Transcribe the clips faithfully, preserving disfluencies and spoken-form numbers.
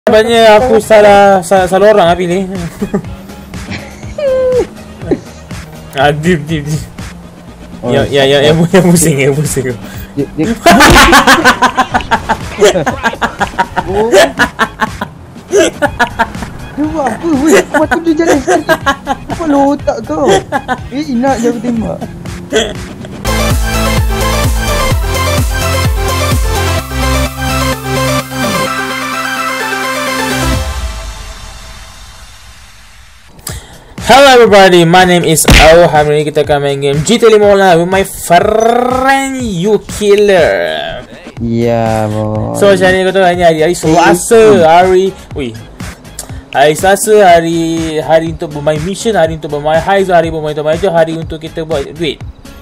Banyak aku salah salah, salah orang lah pilih. Ah, deep deep deep. Oh, ya ya ya yang yang pusing yang pusing. Dia buat apa weh? Waktu dia jalan sekali. Apa lo otak kau? Eh nak je aku tembak. Hello everybody, my name is Au. Hari ini kita akan main game G T A lima online with my friend YouKiller. Ya boy. So macam ni kata hari hari, hari Selasa, hari wih. Hari Selasa, hari hari untuk bermain mission, hari untuk bermain heist, hari bermain untuk major, hari untuk kita buat duit.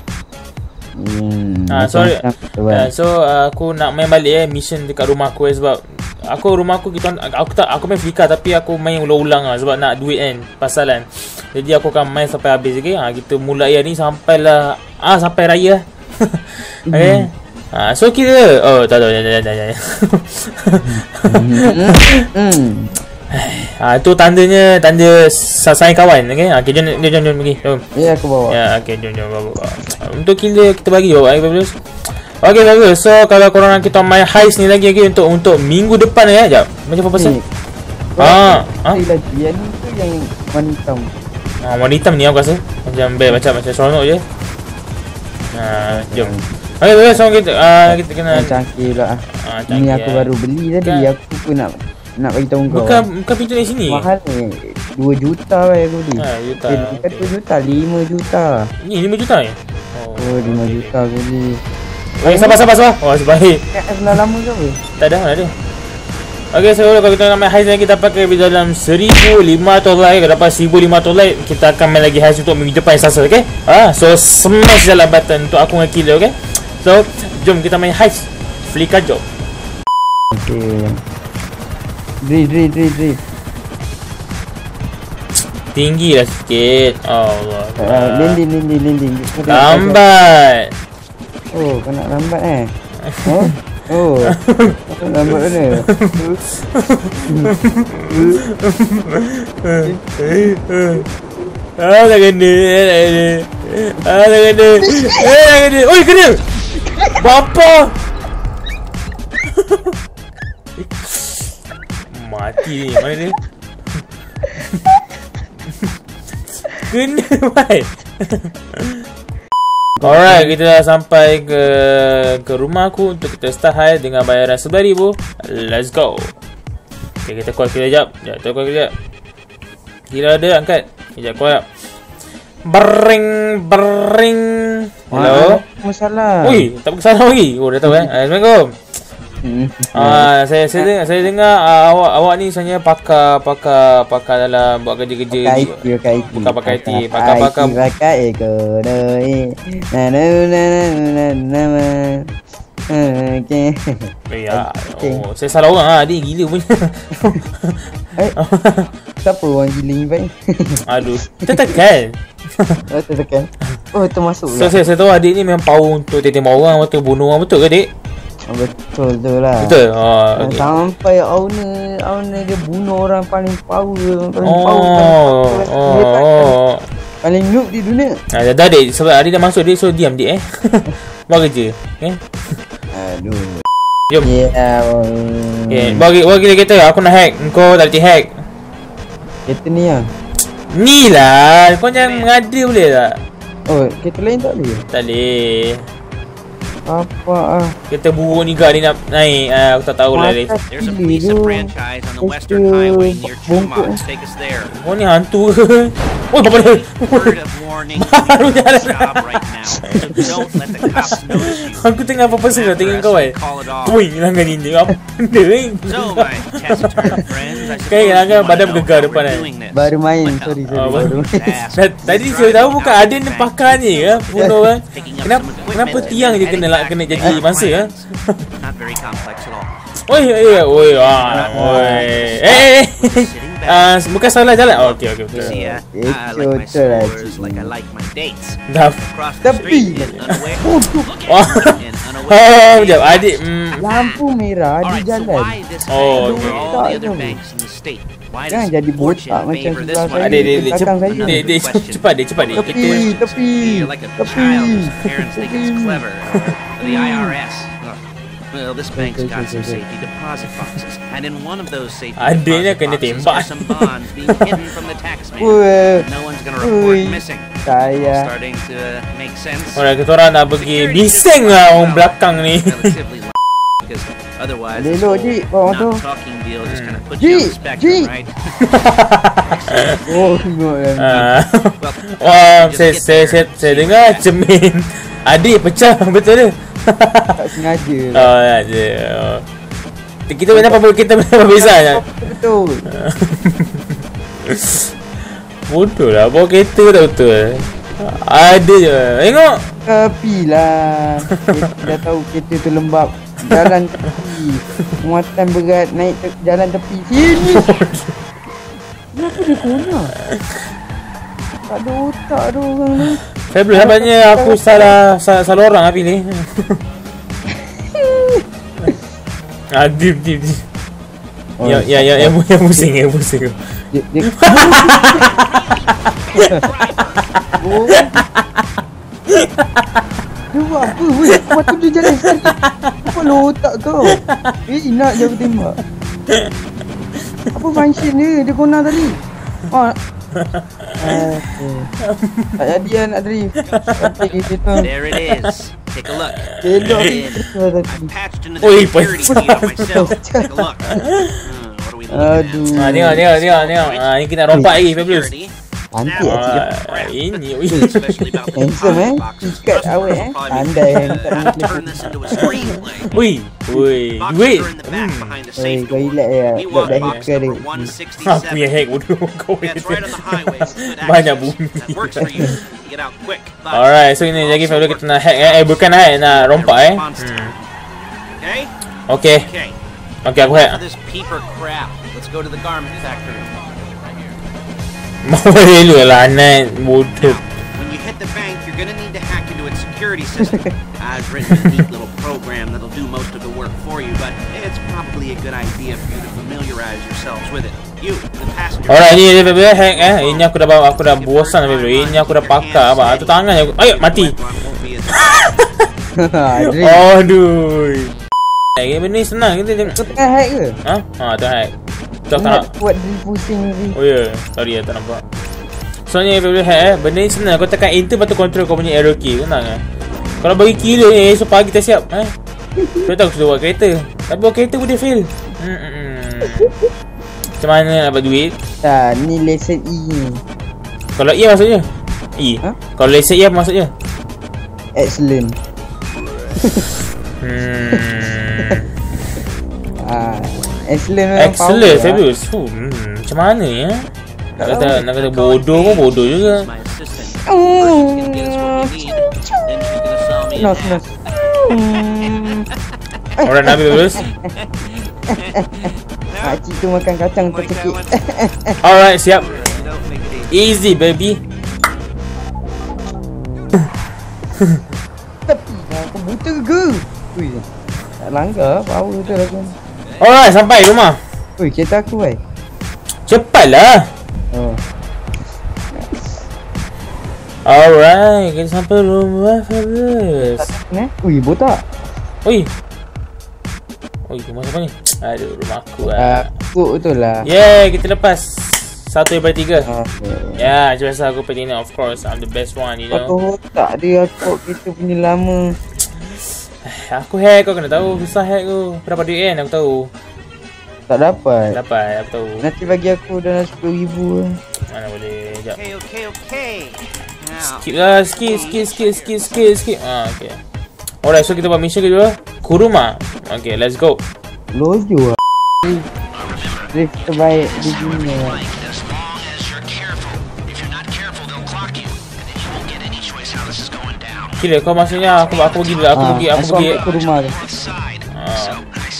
Hmm. Ah, sorry. Uh, so uh, aku nak main balik eh mission dekat rumah aku eh, sebab aku rumah aku kita aku tak aku main Flickr tapi aku main ulang-ulang lah sebab nak duit kan pasalan. Jadi aku akan main sampai habis okey. Ha, kita mulai hari ni sampailah ah sampai raya. Okey. Ha, so kira oh tak tahu jangan jangan jangan. Hmm. Ah itu tandanya tanda sayang kawan okey. Okey jom jom jom pergi. Jom. Ya aku bawa. Ya okey jom jom bawa. Untuk kira kita bagi bawa eh bagus. Okey bagus. So kalau korang nak kita main heist ni lagi lagi untuk untuk minggu depan ya. Jap. Macam apa pasal? Ah, ah. Lagi yang tu yang warna hitam. Ah, warna hitam ni aku rasa. Macam best macam macam seronok je. Ah, jom. Okey bagus. So kita ah kita kena cangkir pula. Ah, ini aku baru beli tadi. Aku pun nak nak bagi tahu kau. Bukan bukan pintu di sini. Mahal ni. dua juta weh aku beli. Ha, juta. Eh, bukan dua juta, lima juta. Ni lima juta ni. Oh, oh lima juta aku beli. Okey, sabar sabar sabar. Oh, sebaik. Dah lama ke apa? Tak ada, tak ada. Okey, so kalau kita nak main heist ni kita pakai dalam seribu lima ratus like, kalau dapat seribu lima ratus like kita akan main lagi heist untuk minggu depan Selasa, okey? Ah, so smash dalam button untuk aku dengan killer, okey? So, jom kita main heist. Flickr job. Okey. Dri dri dri dri. Tinggi lah sikit. Allah. Uh, landing landing landing. Lambat. Oh, kau nak lambat eh? Oh. Oh. Lambat mana? Ah, tak kena. Ah, tak kena. Eh, tak kena. Oi, kena. Bapa. Mati ni. Mana dia? Kena, mai. Alright, kita dah sampai ke ke rumah aku untuk kita start heist dengan bayaran sebelas ribu. Let's go. Okay, kita call kira jap. Sekejap, kita call kira jap. Kira ada, angkat. Sekejap, call jap. Bering, bering. Hello? Masalah. Ui, tak bersalah lagi. Oh, dah tahu eh. Assalamualaikum. Ah, saya saya dengar, saya dengar uh, awak awak ni sebenarnya pakar pakar pakar dalam buat kerja-kerja pakai I T, pakai I T. Bukan pakai I T, pakar-pakar pakai ekodoi. Na na na na na na. Okey. Ya, oh, saya salah orang ah, dia gila punya. Eh. Siapa orang gila ni baik? Aduh, tekan. Oh, tekan. Oh, termasuk pula. So, saya, saya tahu adik ni memang power untuk tembak orang atau bunuh orang, betul ke adik? Oh, betul tu lah. Betul. Oh, okay. Sampai owner owner dia bunuh orang paling power, paling oh, power. Paling oh, oh, oh. Paling noob di dunia. Ah, dah adik sebab adik dah masuk dia so diam dik eh. Buat kerja. Eh. Aduh. Jom. Yeah. Okay, bagi bagi kereta aku nak hack. Engkau tak boleh hack. Kereta ni ah. Ni lah. Kau jangan mengada boleh tak? Oh, kereta lain tak boleh? Tak boleh. Apa ah? Kereta buruk ni gak ni nak naik. Ah, aku tak tahu lah dia. There's a pizza franchise on the Western Highway near Tremont. Take us there. Oh ni hantu ke? Oh apa dia? Word of warning. Baru jalan. Stop right now. So don't let the cops notice you. Aku tengah apa pasal tengok kau eh. Woi, langgar ni dia apa benda ni? So my taciturn friends, I suppose. Kayak langgar badan bergegar depan eh. Baru main, sorry sorry. Baru. Tadi saya tahu bukan ada ni pakar ni ke bunuh kan. Kenapa kenapa tiang je kena kena jadi mangsa ah? Not very complex at all. Oi, oi, oi, ah, oi. Eh, ah, bukan salah jalan. Oh, okey, okey, betul. See, uh, I like my stores like I like my dates. Dah. Across the street, unaware. Wah. And the way. Oh, sekejap. Adik, hmm. Lampu merah All di right, so jalan. why this Oh, bank over okay. all the other banks in the state? Why Jangan does jadi fortune botak macam favor this sebelah one? saya. Adik, adik, adik, Belakang cepat, saya. adik, adik, cepat, adik, cepat, adik. Tepi, Kita, tepi, You're like a tepi. child whose parents think it's Tepi. clever. Or the I R S. Ugh. Well, this bank's got some safety deposit boxes, and in one of those safety Adiknya deposit kena boxes tembak. are some bonds being hidden from the taxman. Weh, No one's gonna report Ui. missing. saya. Starting to make sense. Alright, kita orang nak pergi bising lah orang belakang ni. Relatively low, because otherwise this Lelo, whole Ji, bawa tu. not talking deal just kind of puts Ji, you on the spectrum, Ji. right? Oh, tengok kan. Ah. Well, Wah, just saya get saya there saya, and saya see dengar that. cermin adik pecah betul ke? Tak sengaja lah. Oh, ya je. Oh. Kita mana apa kita apa bezanya? Betul. Bodoh lah, bawa kereta tak betul. Ada je. Tengok. Tapi lah. Kita dah tahu kereta tu lembab. Jalan tepi. Muatan berat naik te jalan tepi. Sini. Kenapa dia kona? Tak ada otak tu orang ni. Fabulous, nampaknya aku salah salah, salah orang lah pilih. Ah, deep, deep, deep. Oh, Ya, ya, ya, yang, yang pusing, yang pusing. Dia, dia... oh. Dia buat apa weh? Waktu dia jalan sekali. Kepala otak kau. Eh, nak je aku tembak. Apa function dia? Dia kona tadi. Oh. Uh, tak jadi lah nak drift. Okay, kita There it is. Take a look. elok There it is. tadi. I patched into Oi, the security pas- feed on myself. Take a look. Hmm, what are we looking at? Aduh. Ah, tengok, tengok, tengok, tengok. Ah, ni kita rompak lagi, Fabulous. Security. Cantik lah cik. Ah, ini, ui. Especially about the Handsome eh. deposit boxes. Ikat awet eh. Pandai eh. Tak Have nak to turn this into a screenplay. Ui, ui, Boxes duit. are in the back behind the Oi, safe kau door. relax ya. We Buat want dah box hacker number dia. one Aku punya sixty-seven. hack bodoh kau. Yeah, it's right on the highway with good Banyak access. bunyi. That works for you. You get out quick. But Alright, so ini lagi Fabulous kita nak hack eh. Eh, bukan hack, nak rompak eh. response Hmm. time. Okay? Okay, Okay. okay aku hack. Enough of this peeper crap. Let's go to the garment factory. Mau relu lah, anak bodoh. When you hit the bank, you're gonna need to hack into its security system. I've written a neat little program that'll do most of the work for you, but it's probably a good idea for you to familiarize yourselves with it. You, the passenger. Alright, ni dia Fabulous hack eh. Ini aku dah bawa, aku dah bosan Fabulous. Ini aku dah pakar apa. Tu tangan aku. Ayo mati. Aduh. Eh, benda ni senang kita tengok. Kau tengah hack ke? Ha? Ha, tu hack. Tu aku Ingat nak. buat drift pusing ni. Oh ya, yeah. Sorry ya, tak nampak. Soalnya Fabulous hack eh. Benda ni senang. Kau tekan enter lepas tu control kau punya arrow key. Senang eh. Kalau bagi killer ni, esok pagi kita siap eh. Kau tahu aku sudah buat kereta. Tapi buat kereta pun dia fail. Hmm, hmm, hmm. Macam mana nak dapat duit? Tak, ni lesson E ni. Kalau E maksudnya? E? Ha? Kalau lesson E apa maksudnya? Excellent. Hmm. Ah, excellent memang Excellent, power lah. Fabulous. Fuh, hmm, macam mana ya? Nak Tak kata, tahu. nak kata bodoh pun bodoh juga. My assistant. Oh. She's gonna get us what we need. Then she's gonna sell me a Nos, hat. nos. Hmm. Alright, Nabi Fabulous. Makcik tu makan kacang Like that tercekik. one? Alright, siap. Don't make it easy. Easy, baby. Tapi kau buta ke? Ui. Tak langgar power tu lah kan. Alright, sampai rumah. Ui, kereta aku eh. Cepatlah. Oh. Alright, kita sampai rumah Fabulous. Ni? Ui, botak. Oi. Oi, rumah siapa ni? Aduh, rumah aku lah. Aku betul lah. Yeay, kita lepas. Satu daripada tiga. Ah, Ya, macam biasa aku pilih ni, of course. I'm the best one, you know. Kau otak dia aku kereta punya lama. Aku hack, kau kena tahu. Susah hack tu. Berapa duit kan, aku tahu. Tak dapat. Dapat, aku tahu. Nanti bagi aku dalam sepuluh ribu. Mana boleh. Sekejap. Okay, okay, okay. Now, Skip lah, skip, skip, skip, skip, skip, skip. Ah, okay. Alright, so kita buat mission kedua. Kuruma. Okay, let's go. Lojo lah. Drift terbaik di dunia lah. Kira kau maksudnya aku aku pergi dulu, aku pergi, aku pergi. ke rumah tu. Ah.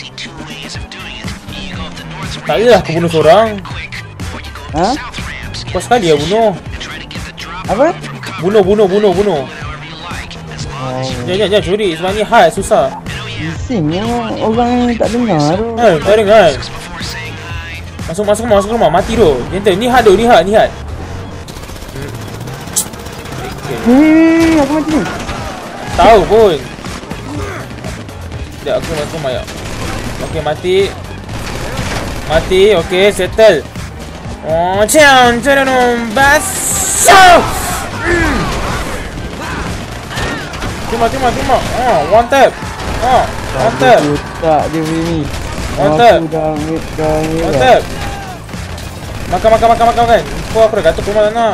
Tak adalah aku bunuh seorang. Ha? Kau sekali ya bunuh. Apa? Bunuh, bunuh, bunuh, bunuh. Oh. Jangan, jangan, jangan curi. Sebab ni hard, susah. Bisingnya orang yang tak dengar tu. Eh, tak dengar. Masuk masuk rumah, masuk rumah, mati tu. Gentle, ni hard tu, ni hard, ni hard. Hei, aku mati ni. Tahu pun. Sekejap, aku masuk rumah ya. Okey, mati. Mati, okey, settle. Oh, ciao, ciao, basso. Cuma, cuma, cuma. Oh, one tap. Oh, one tap. Tak dia ni. One tap. Dah dah One tap. Makan, makan, makan, makan, makan. Kau aku dah gatuk rumah nak.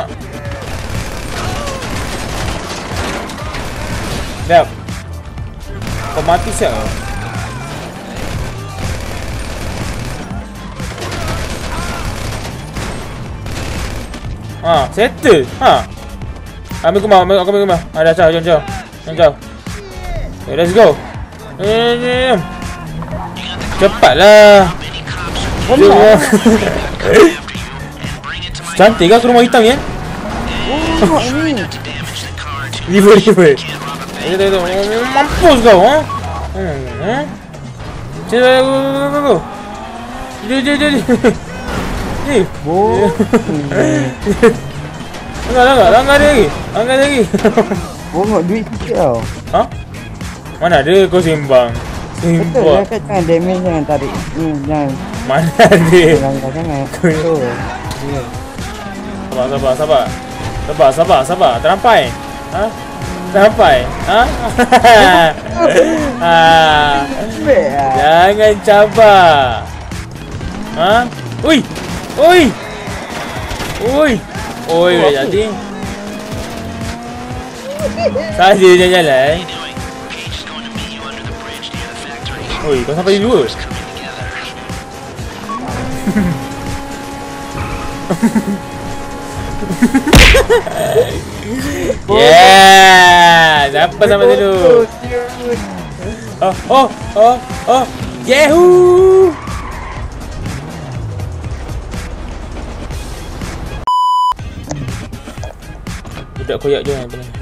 Sekejap. Kau mati siap ke? Ha, settle. Ha. Ambil kumah, ambil aku ambil kumah. Ha, dah jauh, jauh, jauh. Jauh. Okay, let's go. Eh, cepatlah. Jom. Cantik kan rumah hitam ya? Oh, ni. Liver, liver. Tengok, tengok, tengok. Mampus kau, ha? Hmm, ha? Cuba, go, go, go, go. Jom, jom, jom. Ni. Oh. Langgar, langgar, langgar dia lagi. Langgar dia lagi. Bongok duit sikit tau. Ha? Mana ada kau sembang? Betul Sembang. lah kat jangan damage jangan tarik. Hmm, jangan. Mana ada? Langgar sangat. Betul. Ya. Sabar, sabar, sabar. Sabar, sabar, sabar. Terampai. Ha? Terampai. Ha? Ha. Baik lah. Jangan cabar. Ha? Ui. Ui. Ui. Oi, boleh jadi. Saja dia jalan. Oi, kau sampai dulu. Yeah, siapa sampai dulu? Oh, oh, oh, oh, Yahoo! Budak koyak je yang ni.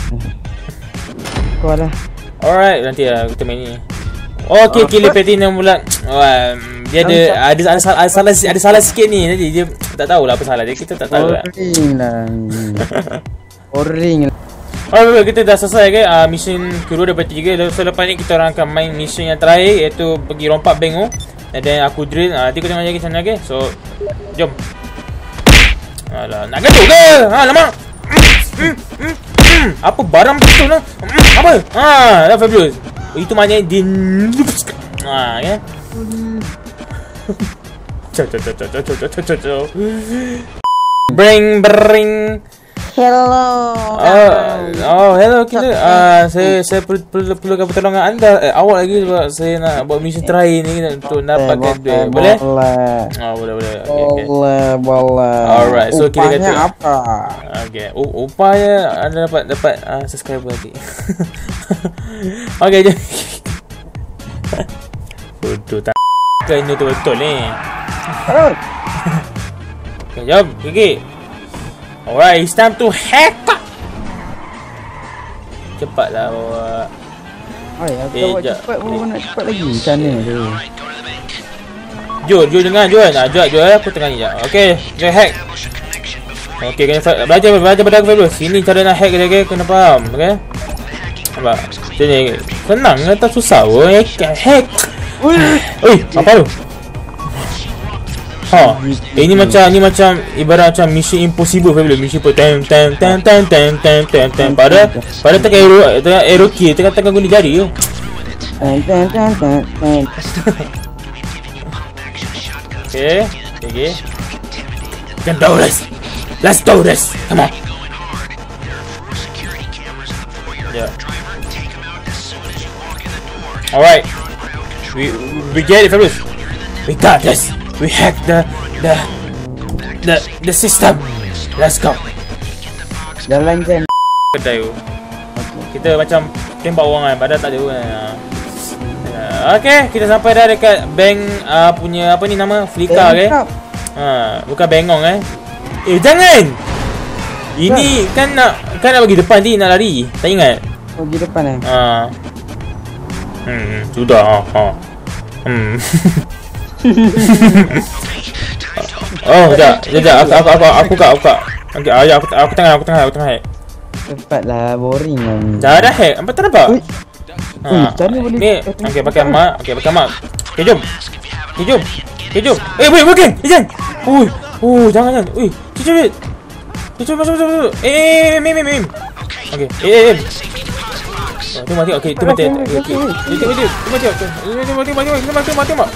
Kau dah. Alright, nanti lah kita main ni. Okey, killer platinum pula. Oh, dia ada ada ada salah ada salah ada salah sikit ni. Jadi dia tak tahulah apa salah dia. Kita tak tahu lah. Oring lah. Oring lah. Alright, kita dah selesai ke uh, mission kedua daripada tiga. So lepas ni kita orang akan main mission yang terakhir, iaitu pergi rompak bank tu. And then aku drill. Uh, nanti kau tengok lagi macam mana, okay? So jom. Alah, nak gaduh ke? Ha, lama. Mm, mm, mm. Apa barang betul lah? Mm, apa? Ha, dah fabulous. Itu maknanya dia. Ha, kan? Ciao, ciao, ciao, ciao, ciao, ciao, ciao. Bring, bring. Hello. Oh, oh, hello killer. Ah, uh, saya saya perlu perlu perlukan pertolongan anda. Eh, awak lagi sebab saya nak buat mission terakhir ni untuk dapatkan duit. Boleh? Boleh. Oh, boleh, boleh. Okay, okay. Boleh, boleh. Alright, so kita kata apa? Okay, U- upaya anda dapat dapat uh, subscriber nanti. Okay, jom. Bodoh tak. Kan ini betul ni. Okay, jom. Gigi. Alright, it's time to hack. Cepatlah bawa. Ay, aku Eh, buat jap. cepat baru nak cepat lagi. Macam mana tu? Jom, jom dengar, jom. Nak jom, jom. Aku tengah ni jap. Okay, jom hack. Okay, kena belajar, belajar pada aku dulu. Sini cara nak hack dia, okay? Kena faham, okay? Nampak? Macam ni. Senang ke tak susah pun. Hack. Ui, apa tu? Ha, eh, ini macam ni macam ibarat macam Mission Impossible family. Mission pun ten ten ten ten ten ten ten ten. Pada pada tekan arrow, tekan arrow key, tekan tekan guna jari tu. Ten ten ten ten ten. Okay, okay. Can do this. Let's do this. Come on. Yeah. Alright. We we get it, Fabrice. We got this. We hacked the the the the system. Let's go. Jalan je. Kedai tu. Kita macam tembak orang kan, padahal tak ada pun. Uh, okay, kita sampai dah dekat bank uh, punya apa ni nama? Flickr ke? Ha, bukan Bengong eh. Eh jangan. Ini kan nak kan nak bagi depan ni nak lari. Tak ingat? Oh, di depan eh. Ha. Hmm, sudah. Ha. ha. Hmm. Oh, jap. Jap, aku aku aku aku buka, buka. Okey, ayah aku aku tengah, aku tengah, aku tengah hack. Cepatlah, boring lah ni. Dah dah hack. Apa tak nampak? Ui. Ui, macam mana boleh? Ni, okey pakai mak. Okey pakai mak. Okey, jom. Okey, jom. Okey, jom. Eh, wait, wait, Ijang. Ui. Oh, jangan jangan. Ui, cucuk. Cucuk masuk masuk masuk. Eh, mim mim mim. Okey. Eh, eh. Oh, tu mati. Okey, tu mati. Okey. Itu itu. Tu mati. Itu mati mati mati mati mati mati.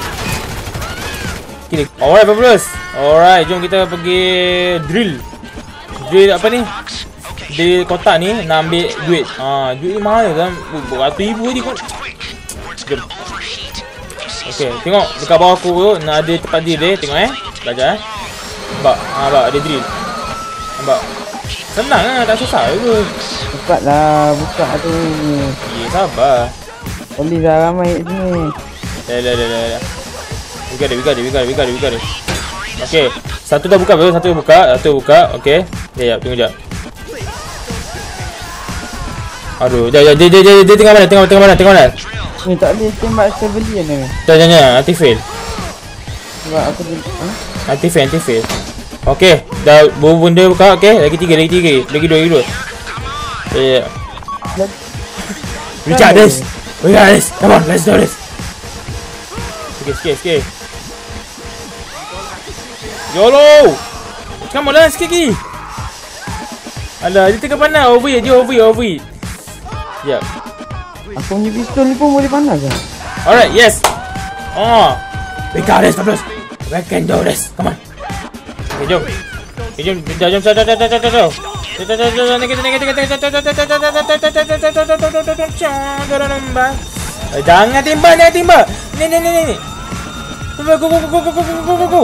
Okey. Alright, Babulus. Alright, jom kita pergi drill. Drill apa ni? Drill kotak ni nak ambil duit. Ha, duit ni mahal kan? Beratus ribu ni kot. Jom. Okey, tengok dekat bawah aku tu nak ada tempat drill dia. Tengok eh. Belajar eh. Nampak? Ha, nampak ada drill. Nampak? Senang lah, tak susah ke. Cepatlah, buka tu. Eh, sabar. Boleh dah ramai kat sini. Dah, dah, dah, dah, dah. We got it, we got it, we got it, we got it, we got it. Okay, satu dah buka, satu dah buka, satu buka, okay. Sekejap, tunggu sekejap. Aduh, dia, dia, dia, dia, dia tengah mana, tengah, tengah mana, tengah mana. Ni tak boleh tembak civilian ni. Jangan, jangan, nanti fail. Sebab aku dia, ha? Nanti fail, nanti fail. Okay, dah beberapa benda buka, okay. Lagi tiga, lagi tiga, lagi dua, lagi dua. Ya, ya. We got this, we got this, come on, let's do this. Sikit, sikit, sikit. YOLO! Come on lah, sikit lagi. Alah, dia tengah panas. Overheat, dia overheat, overheat. Sekejap. Aku punya pistol ni pun boleh panas kan? Alright, yes. Oh. We got this, Pablos. We can do this. Come on. Okay, jom. Okay, jom. Jom, jom. Jom, jom, jom, jom, jom. Jangan timbal, jangan timbal. Ni, ni, ni, ni. Go, go, go, go, go, go, go, go, go.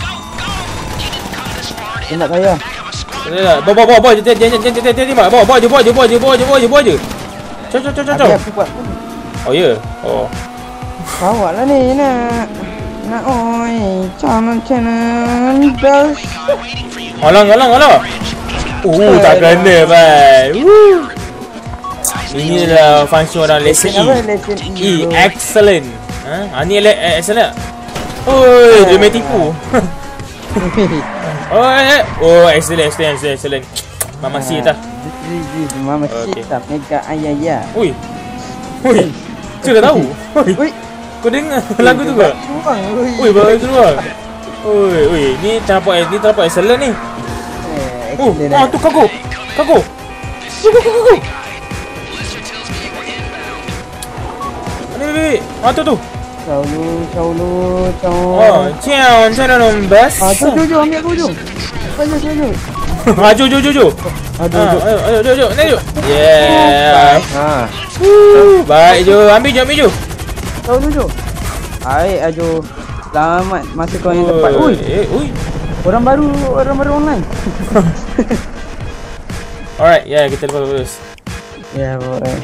Dia nak kaya. Bawa, bawa, bawa. Jangan, jangan, jangan, jangan timbal. Bawa, bawa je, bawa je, bawa je, bawa je, bawa je, bawa je. Cok, cok, cok, cok. Aku buat pun. Oh, ya? Oh. Bawa lah ni nak. Nak oi. Channel, channel. Bel. Alang, alang, alang. Oh, tak kena, man. Woo. Inilah function orang lesson E. E, excellent. Ha? Ni excellent. Oi, dia main tipu. Oh, eh, oh, excellent, excellent, excellent, excellent. Mama si dah. Mama si dah mega ayaya. Oi. Oi. Sudah tahu. Oi. Kau dengar lagu tu ke? Oi, baru keluar. Oi, oi, ni terdapat ni terdapat excellent ni. Oh, ah tu kago. Kago. Kago, kago, kago. Ni, ni, ah tu tu. Ciao lu, ciao lu, ciao. Oh, ciao, ciao nombas. Ah, jom, jom, jom, ambil aku jom. Ayo, jom, jom. Ah, jom, jom, jom, jom. Aduh, Ah, jom. ayo, ayo, jom, jom, naik jom. Yeah. Ha. Woo, baik jom, ambil jom, ambil jom. Ciao lu, jom. Hai, ajo. Selamat masa kau yang tepat. Ui, eh, ui. orang baru, orang baru online. Alright, ya yeah, kita lepas terus. Ya, boleh.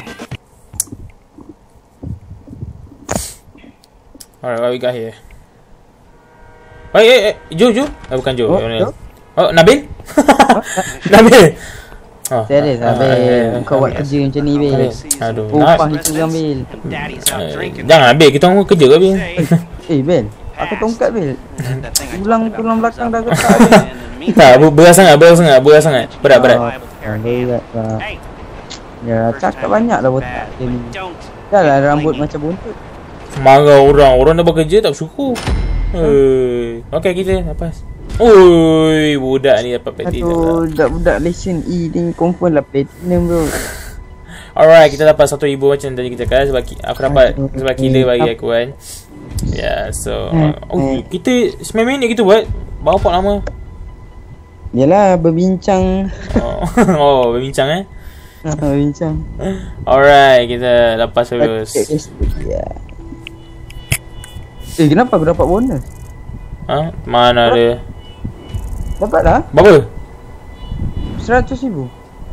Alright, what we got here? Wait, eh, eh, Jo, Jo. Eh, bukan Jo. Oh, Oh, Jo? oh Nabil? Nabil. Oh, Serius, ah, Abil. ah, Kau buat kerja macam ni, Bil. Aduh. Upah itu ambil. Eh, jangan Nabil, kita orang kerja ke Bil? Eh, Bil. Aku tongkat, Bil. Tulang-tulang belakang dah getar. Tak, berat sangat, berat sangat, berat sangat. Berat, berat. Oh, berat lah. Ya, cakap banyak lah botak dia ni. Dah lah rambut macam buntut. Marah orang, orang dah bekerja tak bersyukur. Hei. Okay, kita lepas. Oi, budak ni dapat platinum. Aduh, budak-budak lesson E ni confirm lah platinum bro. Alright, kita dapat satu ribu macam tadi kita kata sebab aku dapat sebab killer bagi aku kan. Ya, yeah, so oh, kita sembilan minit kita buat. Berapa lama? Yalah, berbincang. Oh, oh berbincang eh. Berbincang. Alright, kita lepas terus. Ya. Eh, kenapa aku dapat bonus? Ha? Mana ada? Dapat lah. Berapa? Seratus ribu.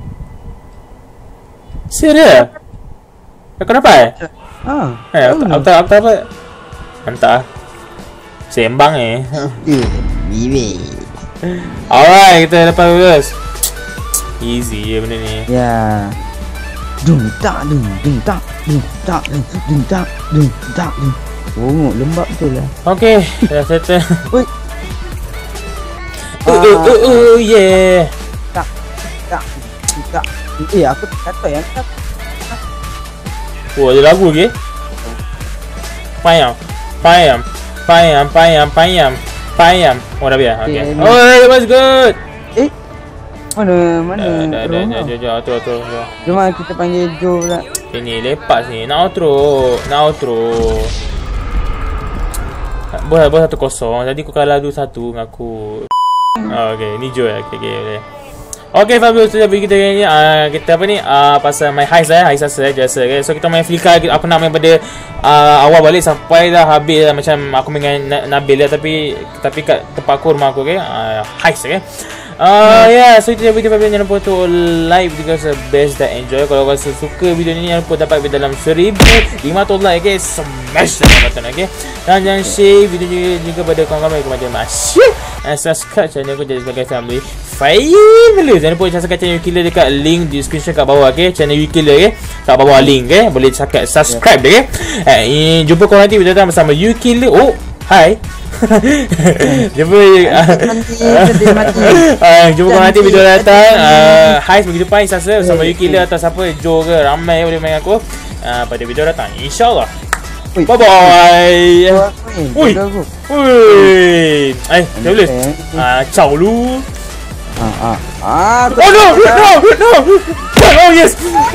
Serius? Aku dapat? Ha. Eh, aku tak, aku tak, aku tak dapat. Mantap. Sembang eh. Eh, bibi. Alright, kita lepas terus. Easy je benda ni. Ya. Dung tak dung dung tak dung tak dung dung tak dung tak dung. Oh, lembab betul lah. Okay, dah settle. Oi. Oh, oh, oh, oh, yeah. Tak tak tak. Eh, aku tak tahu yang tak. Oh, ada lagu ke? Payam, payam, payam, payam, payam, payam. Oh, dah biar. Okay. Okay, Oh, it was good. Eh, mana mana? Dah, dah, dah, dah, dah, dah, outro, outro. Cuma kita panggil Joe pula. Ini lepas ni. Nak outro, nak outro. Boleh, boleh satu kosong. Tadi aku kalah dua satu dengan aku. Oh, okay, ni Joe. Okay, okay, okay. Okay, fabulous. Sudah bagi kita ni uh, kita apa ni uh, pasal main heist eh, heist asal eh, jasa okay. So kita main Flickr, apa nak main pada uh, awal balik sampai dah habis lah, macam aku main dengan Nabil lah, tapi tapi kat tempat aku, rumah aku okay. Uh, heist okay. Uh, yeah, so itu video video. Jangan lupa untuk like video saya best dan enjoy. Kalau korang suka video ni, jangan lupa dapat video dalam seribu lima ratus like okay. Smash the button okay. Dan jangan share video juga, juga pada kawan-kawan kepada masih and subscribe channel aku jadi sebagai family family. Jangan lupa subscribe channel Ukiller dekat link description kat bawah okay. Channel Ukiller okay, kat bawah link okay. Boleh subscribe subscribe yeah. Okay. Eh, jumpa korang nanti video datang bersama Ukiller. Oh, hi. Jumpa uh, jumpa korang nanti video datang uh, heist begitu depan Instagram bersama Ukiller atau siapa, Joe ke, ramai boleh main aku uh, pada video datang InsyaAllah. Bye bye. Ui. Ui. Eh, dah boleh. Ah, ciao lu. Ah ah. Ah. Oh no, no, no. Oh yes.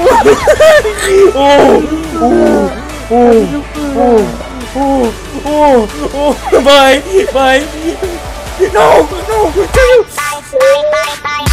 Oh. Oh. Oh. Oh. Oh. Oh. Bye. Bye. No, no. Bye bye bye.